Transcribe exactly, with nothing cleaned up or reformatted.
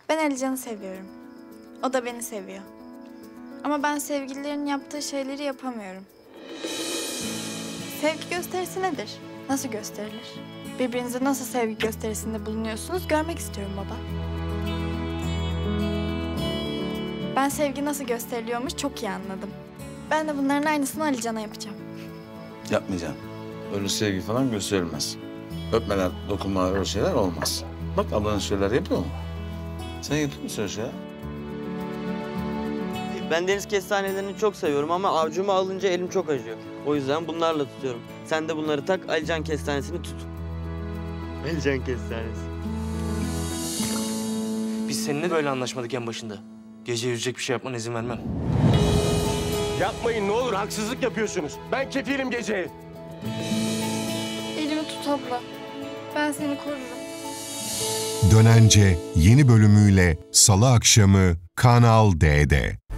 Ben Alican'ı seviyorum. O da beni seviyor. Ama ben sevgililerin yaptığı şeyleri yapamıyorum. Sevgi gösterisi nedir? Nasıl gösterilir? Birbirinize nasıl sevgi gösterisinde bulunuyorsunuz görmek istiyorum baba. Ben sevgi nasıl gösteriliyormuş çok iyi anladım. Ben de bunların aynısını Alican'a yapacağım. Yapmayacağım. Öyle sevgi falan gösterilmez. Öpmeler, dokunmalar, öyle şeyler olmaz. Bak ablanın şeyler yapıyor mu? Sen yapıyor musun öyle şeyler? Ben deniz kestanelerini çok seviyorum ama avcuma alınca elim çok acıyor. O yüzden bunlarla tutuyorum. Sen de bunları tak, Alican kestanesini tut. Alican kestanesi. Biz seninle böyle anlaşmadık en başında. Gece yüzecek bir şey yapmana izin vermem. Yapmayın ne olur, haksızlık yapıyorsunuz. Ben kefilim Gece'ye. Elimi tut abla. Ben seni korurum. Dönence yeni bölümüyle Salı akşamı Kanal D'de.